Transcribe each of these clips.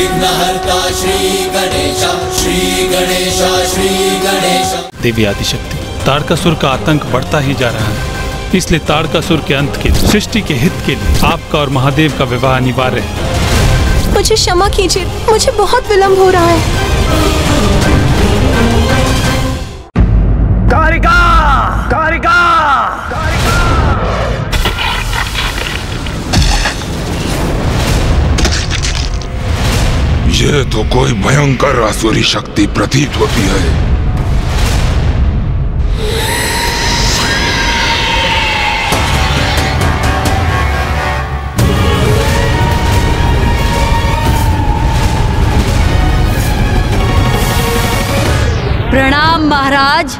विघ्नहर्ता श्री गणेशा, श्री गणेशा, श्री गणेशा। देवी आदिशक्ति, तारकासुर का आतंक बढ़ता ही जा रहा है, इसलिए तारकासुर के अंत के लिए, सृष्टि के हित के लिए आपका और महादेव का विवाह अनिवार्य है। मुझे क्षमा कीजिए, मुझे बहुत विलंब हो रहा है। कारिका! कारिका! ये तो कोई भयंकर आसुरी शक्ति प्रतीत होती है। प्रणाम महाराज,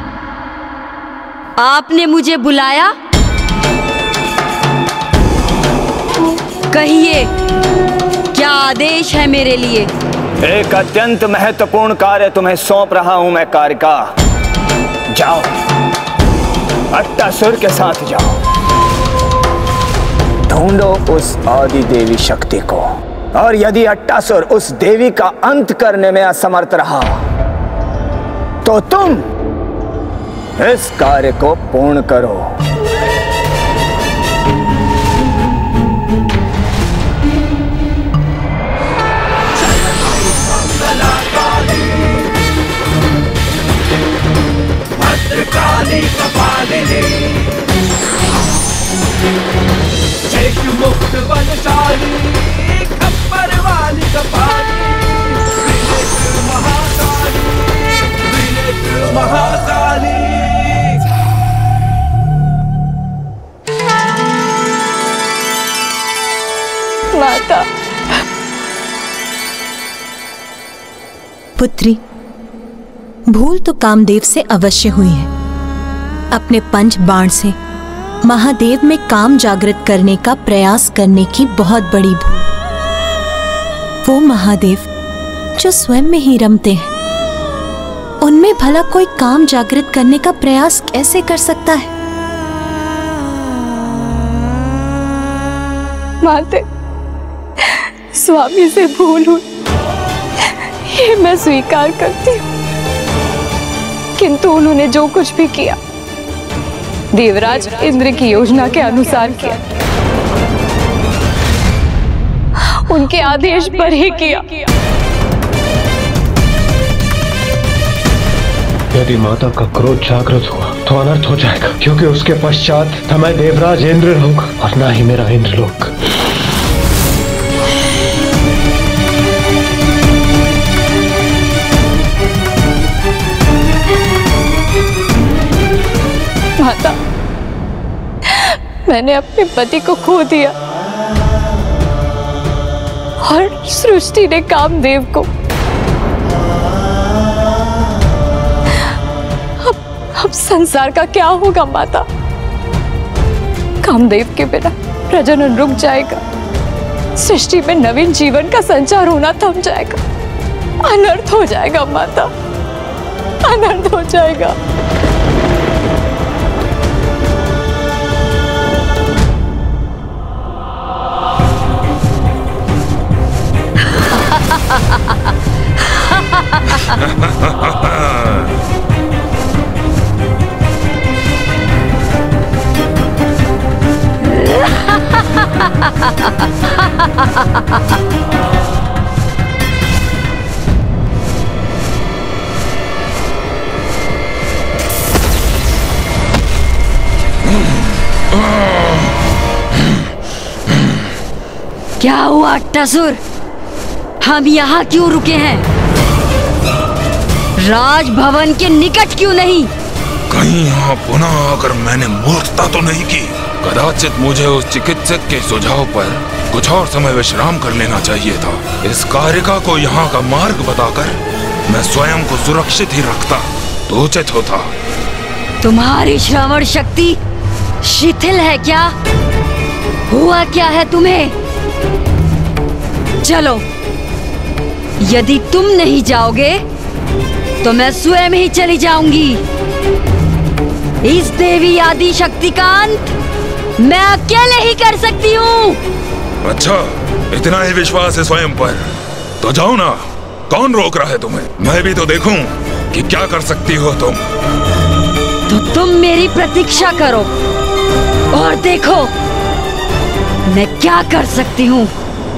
आपने मुझे बुलाया? कहिए, क्या आदेश है मेरे लिए? एक अत्यंत महत्वपूर्ण कार्य तुम्हें सौंप रहा हूं मैं कारिका। जाओ, अट्टासुर के साथ जाओ, ढूंढो उस आदि देवी शक्ति को, और यदि अट्टासुर उस देवी का अंत करने में असमर्थ रहा तो तुम इस कार्य को पूर्ण करो। भद्रकाली कपालिनी, चैत्र मुक्त बलशाली, खप्पर वाली कपाली, त्रिनेत्र महाकाली, त्रिनेत्र महाकाली। माता, पुत्री, भूल तो कामदेव से अवश्य हुई है। अपने पंच बाण से महादेव में काम जागृत करने का प्रयास करने की बहुत बड़ी भूल। वो महादेव जो स्वयं में ही रमते हैं, उनमें भला कोई काम जागृत करने का प्रयास कैसे कर सकता है? माते, स्वामी से भूल हुई, ये मैं स्वीकार करती हूँ, किंतु उन्होंने जो कुछ भी किया देवराज इंद्र की योजना के अनुसार किया, उनके आदेश पर ही किया। यदि माता का क्रोध जागृत हुआ तो अनर्थ हो जाएगा, क्योंकि उसके पश्चात न मैं देवराज इंद्र रहूंगा और न ही मेरा इंद्रलोक। माता, मैंने अपने पति को खो दिया और सृष्टि ने कामदेव को। अब संसार का क्या होगा माता? कामदेव के बिना प्रजनन रुक जाएगा, सृष्टि में नवीन जीवन का संचार होना थम जाएगा, अनर्थ हो जाएगा माता, अनर्थ हो जाएगा। क्या हुआ अट्टासुर? हम यहाँ क्यों रुके हैं? राजभवन के निकट क्यों नहीं? कहीं यहाँ पुनः आकर मैंने मूर्खता तो नहीं की? कदाचित मुझे उस चिकित्सक के सुझाव पर कुछ और समय विश्राम कर लेना चाहिए था। इस कारिका को यहाँ का मार्ग बताकर मैं स्वयं को सुरक्षित ही रखता तो उचित होता। तुम्हारी श्रवण शक्ति शिथिल है क्या? हुआ क्या है तुम्हें? चलो, यदि तुम नहीं जाओगे तो मैं स्वयं ही चली जाऊंगी। इस देवी आदि शक्ति का अंत मैं अकेले ही कर सकती हूँ। अच्छा, इतना ही विश्वास है स्वयं पर? तो जाओ ना, कौन रोक रहा है तुम्हें? मैं भी तो देखूं कि क्या कर सकती हो तुम। तो तुम मेरी प्रतीक्षा करो और देखो मैं क्या कर सकती हूँ।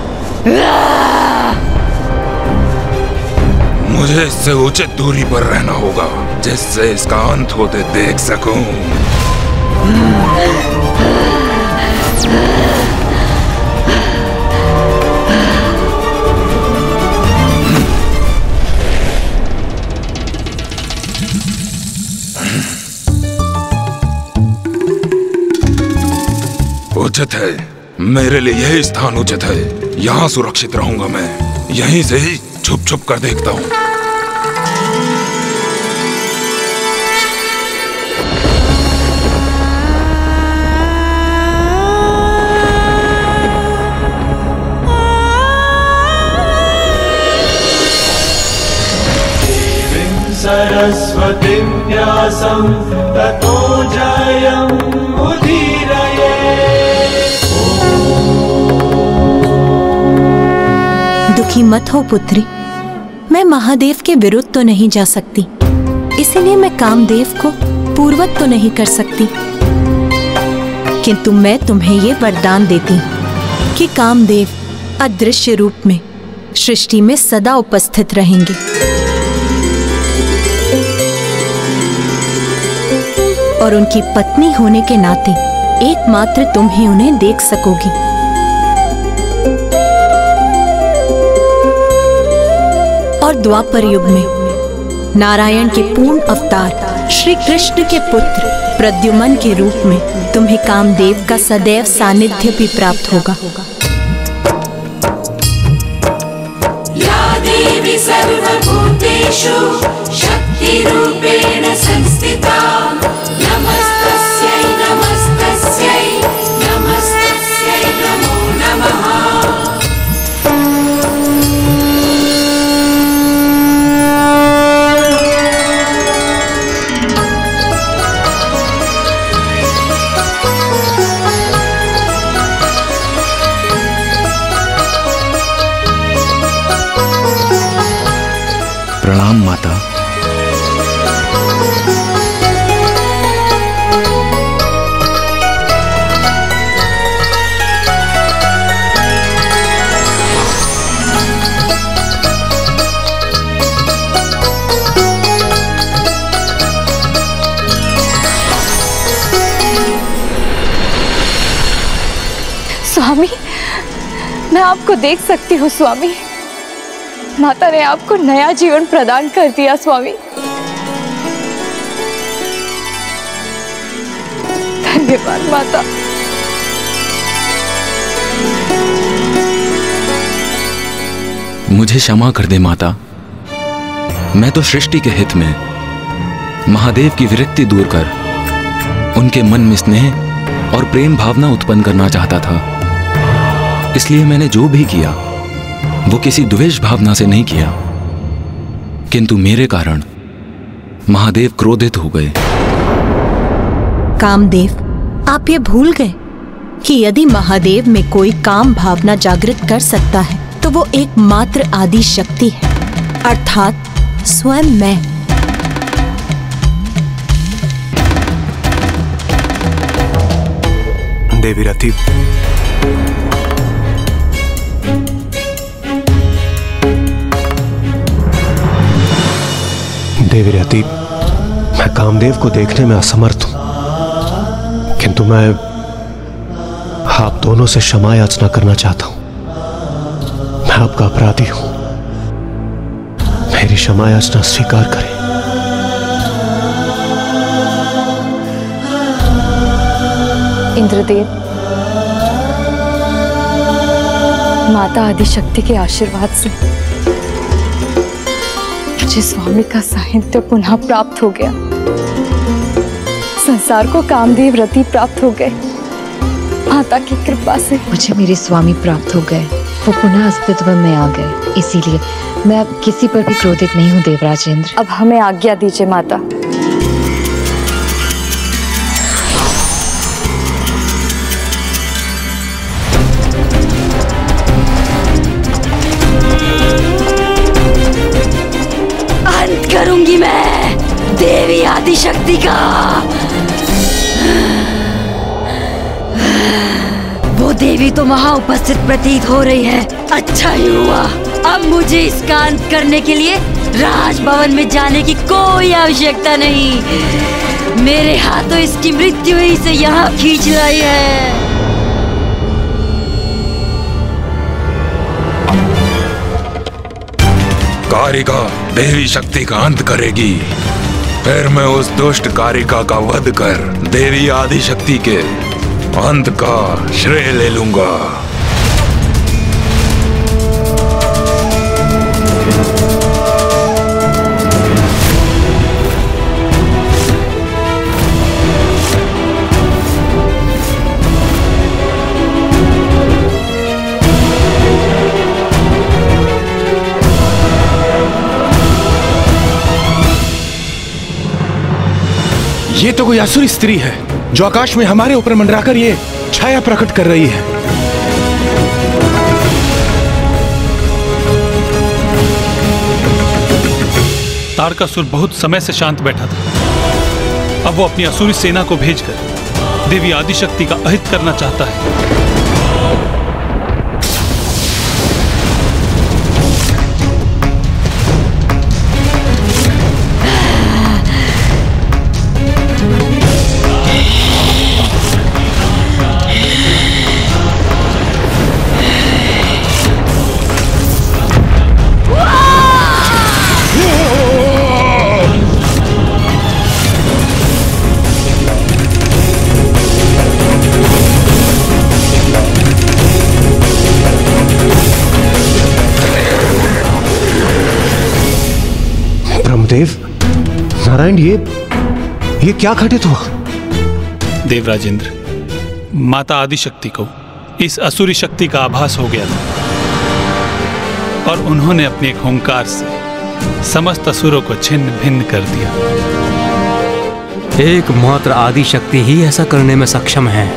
मुझे इससे उचित दूरी पर रहना होगा, जिससे इसका अंत होते देख सकूं। उचित है, मेरे लिए यही स्थान उचित है। यहाँ सुरक्षित रहूंगा मैं। यहीं से ही छुप छुप कर देखता हूँ। सरस्वतीं व्यासं ततो जयम् उदीरये। दुखी मत हो पुत्री, मैं महादेव के विरुद्ध तो नहीं जा सकती, इसीलिए मैं कामदेव को पूर्वत तो नहीं कर सकती, किंतु मैं तुम्हें ये वरदान देती हूँ कि कामदेव अदृश्य रूप में सृष्टि में सदा उपस्थित रहेंगे। और उनकी पत्नी होने के नाते एकमात्र तुम ही उन्हें देख सकोगी। और द्वापर युग में नारायण के पूर्ण अवतार श्री कृष्ण के पुत्र प्रद्युमन के रूप में तुम्हें कामदेव का सदैव सानिध्य भी प्राप्त होगा। या देवी सर्वभूतेषु शक्ति रूपेण संस्थिता, नमस्तस्यै नमस्तस्यै नमस्तस्यै नमो नमः। प्रणाम माता। स्वामी, मैं आपको देख सकती हूँ स्वामी। माता ने आपको नया जीवन प्रदान कर दिया स्वामी। धन्यवाद माता। मुझे क्षमा कर दे माता, मैं तो सृष्टि के हित में महादेव की विरक्ति दूर कर उनके मन में स्नेह और प्रेम भावना उत्पन्न करना चाहता था। इसलिए मैंने जो भी किया वो किसी द्वेष भावना से नहीं किया, किंतु मेरे कारण महादेव क्रोधित हो गए। कामदेव, आप ये भूल गए कि यदि महादेव में कोई काम भावना जागृत कर सकता है तो वो एकमात्र आदि शक्ति है, अर्थात स्वयं मैं। देवी रति, देवी रति, मैं कामदेव को देखने में असमर्थ हूं, किंतु मैं आप दोनों से क्षमा याचना करना चाहता हूं। मैं आपका अपराधी हूं, मेरी क्षमा याचना स्वीकार करें। इंद्रदेव, माता आदिशक्ति के आशीर्वाद से मुझे स्वामी का साहित्य पुनः प्राप्त हो गया। संसार को कामदेव रति प्राप्त हो गए। माता की कृपा से मुझे मेरे स्वामी प्राप्त हो गए, वो पुनः अस्तित्व में आ गए। इसीलिए मैं अब किसी पर भी क्रोधित नहीं हूँ देवराजेंद्र। अब हमें आज्ञा दीजिए माता। नहीं मैं देवी आदिशक्ति का। वो देवी तो वहाँ उपस्थित प्रतीत हो रही है। अच्छा ही हुआ, अब मुझे इसका अंत करने के लिए राजभवन में जाने की कोई आवश्यकता नहीं। मेरे हाथों इसकी मृत्यु ही से यहाँ खींच लाई है। कारिका देवी शक्ति का अंत करेगी, फिर मैं उस दुष्ट कारिका का वध कर देवी आदिशक्ति के अंत का श्रेय ले लूंगा। ये तो कोई असुरी स्त्री है जो आकाश में हमारे ऊपर मंडराकर ये छाया प्रकट कर रही है। तारकासुर बहुत समय से शांत बैठा था। अब वो अपनी असुरी सेना को भेजकर देवी आदिशक्ति का अहित करना चाहता है। देव नारायण, ये क्या घटित हुआ? देवराजेंद्र, माता आदिशक्ति को इस असुरी शक्ति का आभास हो गया था और उन्होंने अपने एक हुंकार से समस्त असुरों को छिन्न भिन्न कर दिया। एकमात्र आदिशक्ति ही ऐसा करने में सक्षम है।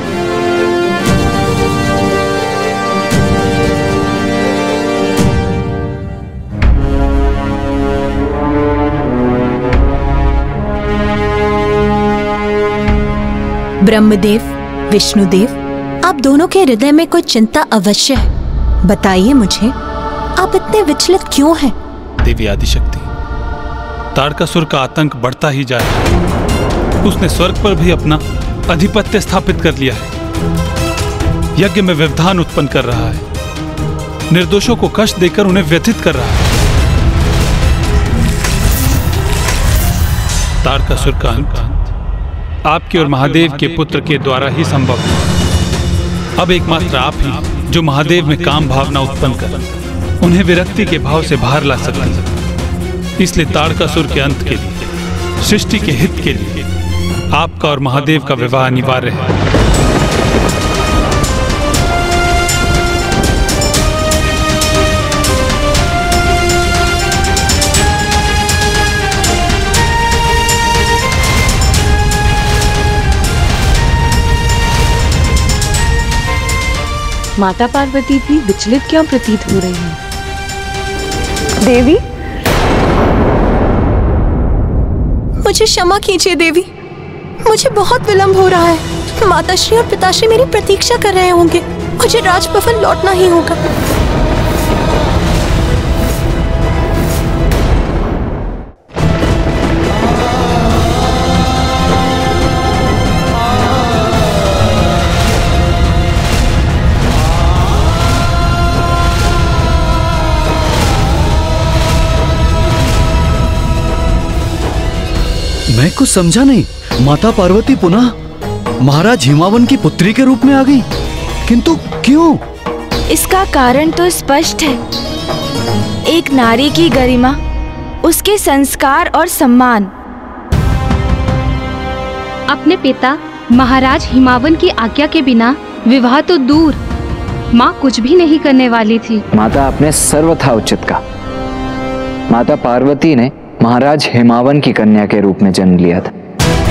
ब्रह्मदेव, विष्णुदेव, आप दोनों के हृदय में कोई चिंता अवश्य है। बताइए मुझे, आप इतने विचलित क्यों हैं? देवी आदिशक्ति, तारकासुर का आतंक बढ़ता ही जा रहा है। उसने स्वर्ग पर भी अपना आधिपत्य स्थापित कर लिया है। यज्ञ में व्यवधान उत्पन्न कर रहा है। निर्दोषों को कष्ट देकर उन्हें व्यथित कर रहा है। तारकासुर का अंत आपके और महादेव के पुत्र के द्वारा ही संभव है। अब एकमात्र आप ही जो महादेव में काम भावना उत्पन्न कर उन्हें विरक्ति के भाव से बाहर ला सकते हैं। इसलिए तारकासुर के अंत के लिए, सृष्टि के हित के लिए आपका और महादेव का विवाह अनिवार्य है। माता पार्वती भी विचलित क्यों प्रतीत हो रही है? देवी, मुझे क्षमा कीजिए देवी, मुझे बहुत विलंब हो रहा है। माताश्री और पिताश्री मेरी प्रतीक्षा कर रहे होंगे। मुझे राजभवन लौटना ही होगा। मैं कुछ समझा नहीं। माता पार्वती पुनः महाराज हिमावन की पुत्री के रूप में आ गई, किंतु क्यों? इसका कारण तो स्पष्ट है। एक नारी की गरिमा, उसके संस्कार और सम्मान। अपने पिता महाराज हिमावन की आज्ञा के बिना विवाह तो दूर, माँ कुछ भी नहीं करने वाली थी। माता आपने सर्वथा उचित कहा। माता पार्वती ने महाराज हिमावन की कन्या के रूप में जन्म लिया था,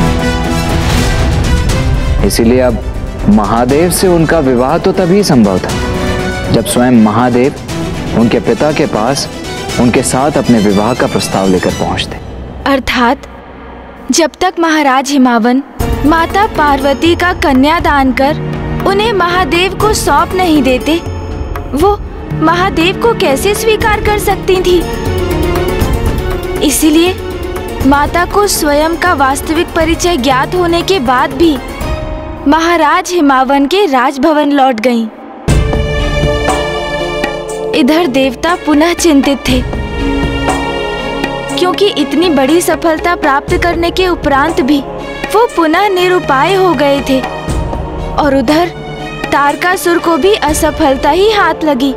इसीलिए अब महादेव से उनका विवाह तो तभी संभव था जब स्वयं महादेव उनके पिता के पास उनके साथ अपने विवाह का प्रस्ताव लेकर पहुंचते। अर्थात जब तक महाराज हिमावन माता पार्वती का कन्यादान कर उन्हें महादेव को सौंप नहीं देते, वो महादेव को कैसे स्वीकार कर सकती थी? इसीलिए माता को स्वयं का वास्तविक परिचय ज्ञात होने के बाद भी महाराज हिमावन के राजभवन लौट गईं। इधर देवता पुनः चिंतित थे, क्योंकि इतनी बड़ी सफलता प्राप्त करने के उपरांत भी वो पुनः निरुपाय हो गए थे, और उधर तारकासुर को भी असफलता ही हाथ लगी।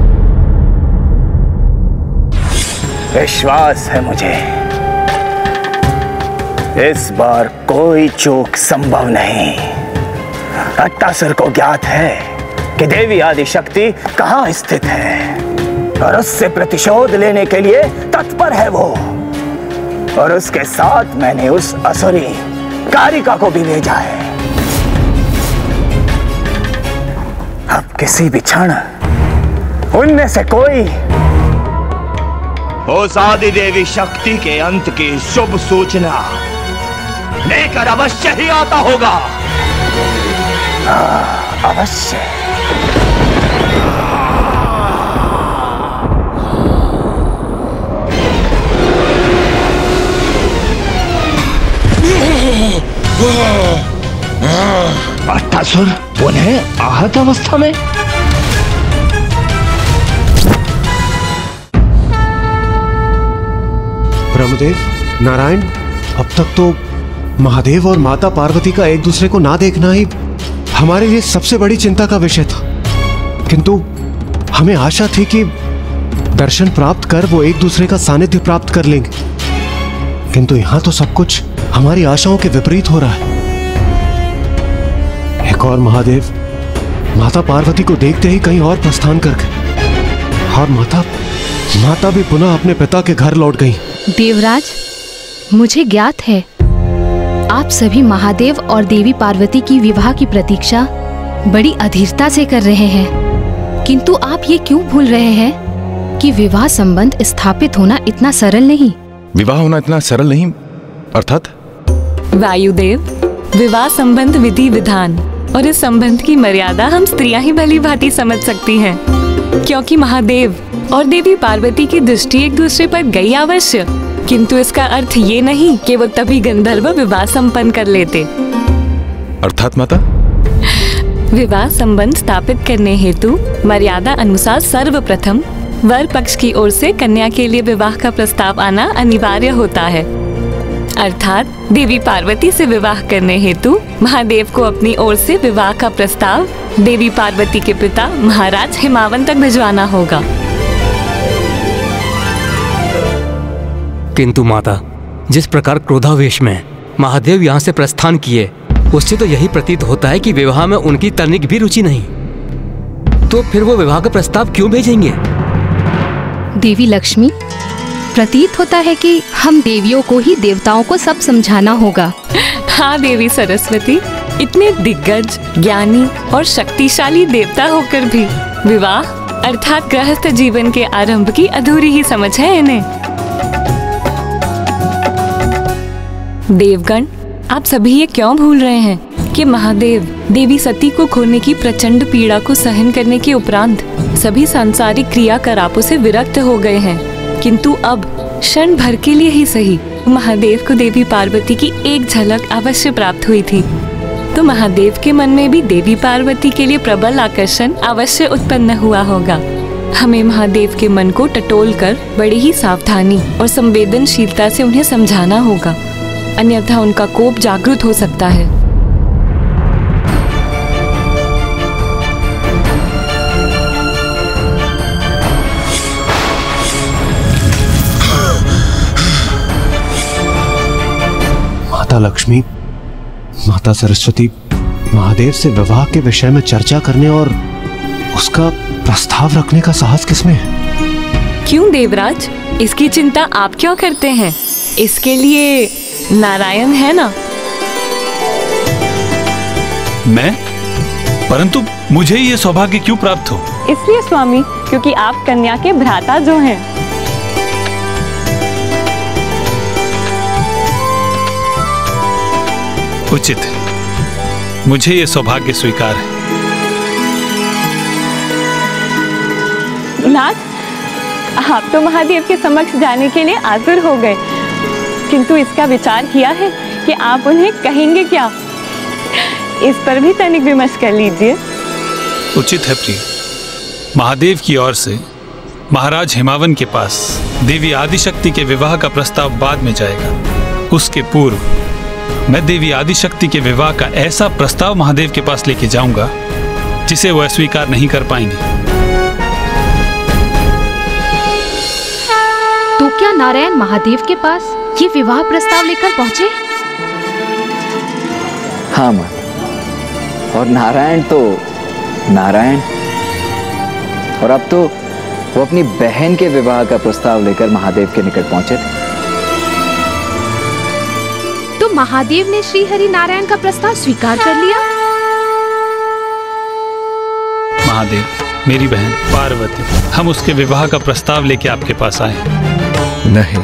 विश्वास है मुझे, इस बार कोई चूक संभव नहीं। अट्टासुर को ज्ञात है कि देवी आदि शक्ति कहाँ स्थित है, और उससे प्रतिशोध लेने के लिए तत्पर है वो। और उसके साथ मैंने उस असुरी कारिका को भी भेजा है। अब किसी भी क्षण उनमें से कोई उस आदि देवी शक्ति के अंत की शुभ सूचना लेकर अवश्य ही आता होगा। अवश्य। अट्टासुर पुनः आहत अवस्था में। ब्रह्मदेव, नारायण, अब तक तो महादेव और माता पार्वती का एक दूसरे को ना देखना ही हमारे लिए सबसे बड़ी चिंता का विषय था। किंतु हमें आशा थी कि दर्शन प्राप्त कर वो एक दूसरे का सानिध्य प्राप्त कर लेंगे, किंतु यहाँ तो सब कुछ हमारी आशाओं के विपरीत हो रहा है। एक और महादेव माता पार्वती को देखते ही कहीं और प्रस्थान कर गए, और माता भी पुनः अपने पिता के घर लौट गई। देवराज, मुझे ज्ञात है आप सभी महादेव और देवी पार्वती की विवाह की प्रतीक्षा बड़ी अधीरता से कर रहे हैं, किंतु आप ये क्यों भूल रहे हैं कि विवाह संबंध स्थापित होना इतना सरल नहीं। विवाह होना इतना सरल नहीं अर्थात? वायुदेव, विवाह संबंध विधि विधान और इस संबंध की मर्यादा हम स्त्रियां ही भली भांति समझ सकती हैं, क्योंकि महादेव और देवी पार्वती की दृष्टि एक दूसरे पर गई अवश्य, किंतु इसका अर्थ ये नहीं कि वो तभी गंधर्व विवाह संपन्न कर लेते। अर्थात माता? विवाह संबंध स्थापित करने हेतु मर्यादा अनुसार सर्वप्रथम वर पक्ष की ओर से कन्या के लिए विवाह का प्रस्ताव आना अनिवार्य होता है। अर्थात देवी पार्वती से विवाह करने हेतु महादेव को अपनी ओर से विवाह का प्रस्ताव देवी पार्वती के पिता महाराज हिमावन तक भिजवाना होगा। किंतु माता, जिस प्रकार क्रोधावेश में महादेव यहाँ से प्रस्थान किए, उससे तो यही प्रतीत होता है कि विवाह में उनकी तनिक भी रुचि नहीं। तो फिर वो विवाह का प्रस्ताव क्यों भेजेंगे? देवी लक्ष्मी, प्रतीत होता है कि हम देवियों को ही देवताओं को सब समझाना होगा। हाँ देवी सरस्वती, इतने दिग्गज, ज्ञानी और शक्तिशाली देवता होकर भी विवाह अर्थात गृहस्थ जीवन के आरंभ की अधूरी ही समझ है इन्हें। देवगण, आप सभी ये क्यों भूल रहे हैं कि महादेव देवी सती को खोने की प्रचंड पीड़ा को सहन करने के उपरांत सभी सांसारिक क्रियाकलापों से विरक्त हो गए हैं, किंतु अब क्षण भर के लिए ही सही महादेव को देवी पार्वती की एक झलक अवश्य प्राप्त हुई थी। तो महादेव के मन में भी देवी पार्वती के लिए प्रबल आकर्षण अवश्य उत्पन्न हुआ होगा। हमें महादेव के मन को टटोलकर बड़ी ही सावधानी और संवेदनशीलता से उन्हें समझाना होगा, अन्यथा उनका कोप जागृत हो सकता है। माता लक्ष्मी, माता सरस्वती, महादेव से विवाह के विषय में चर्चा करने और उसका प्रस्ताव रखने का साहस किसमें है? क्यों देवराज, इसकी चिंता आप क्यों करते हैं? इसके लिए नारायण है ना। मैं? परंतु मुझे ये सौभाग्य क्यों प्राप्त हो? इसलिए स्वामी, क्योंकि आप कन्या के भ्राता जो हैं। उचित है, मुझे ये सौभाग्य स्वीकार है। नाथ, आप तो महादेव के समक्ष जाने के लिए आतुर हो गए, किंतु इसका विचार किया है कि आप उन्हें कहेंगे क्या? इस पर भी तनिक विमर्श कर लीजिए। उचित है प्रिय। महादेव की ओर से महाराज हिमावन के पास देवी आदिशक्ति के विवाह का प्रस्ताव बाद में जाएगा। उसके पूर्व मैं देवी आदिशक्ति के विवाह का ऐसा प्रस्ताव महादेव के पास लेके जाऊंगा जिसे वो अस्वीकार नहीं कर पाएंगे। तो क्या नारायण महादेव के पास ये विवाह प्रस्ताव लेकर पहुंचे? हाँ माँ, और नारायण तो नारायण, और अब तो वो अपनी बहन के विवाह का प्रस्ताव लेकर महादेव के निकट पहुंचे थे। तो महादेव ने श्री हरि नारायण का प्रस्ताव स्वीकार कर लिया? महादेव, मेरी बहन पार्वती, हम उसके विवाह का प्रस्ताव लेके आपके पास आए। नहीं,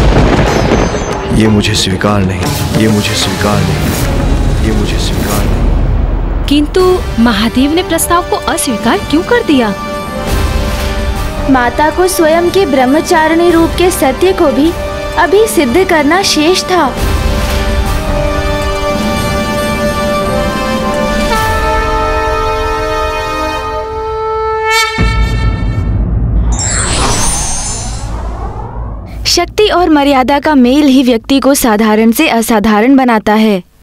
ये मुझे स्वीकार नहीं, ये मुझे स्वीकार नहीं, ये मुझे स्वीकार नहीं। किंतु महादेव ने प्रस्ताव को अस्वीकार क्यों कर दिया? माता को स्वयं के ब्रह्मचारिणी रूप के सत्य को भी अभी सिद्ध करना शेष था। शक्ति और मर्यादा का मेल ही व्यक्ति को साधारण से असाधारण बनाता है।